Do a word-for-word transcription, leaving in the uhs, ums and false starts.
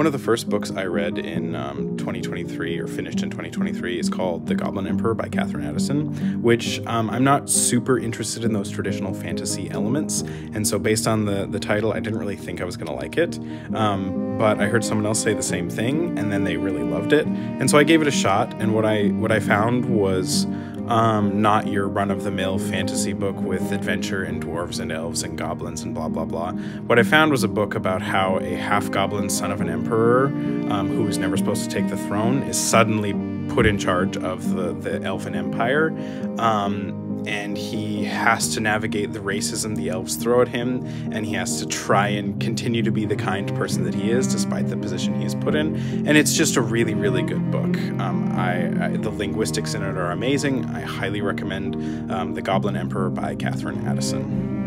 One of the first books I read in um, twenty twenty-three, or finished in twenty twenty-three, is called The Goblin Emperor by Katherine Addison, which um, I'm not super interested in those traditional fantasy elements, and so based on the, the title, I didn't really think I was going to like it, um, but I heard someone else say the same thing, and then they really loved it, and so I gave it a shot, and what I, what I found was Um, not your run-of-the-mill fantasy book with adventure and dwarves and elves and goblins and blah blah blah. What I found was a book about how a half-goblin son of an emperor, um, who was never supposed to take the throne, is suddenly put in charge of the, the elven empire, um, and he has to navigate the racism the elves throw at him, and he has to try and continue to be the kind person that he is despite the position he is put in, and it's just a really, really good book. Um, I, I, the linguistics in it are amazing. I highly recommend um, The Goblin Emperor by Katherine Addison.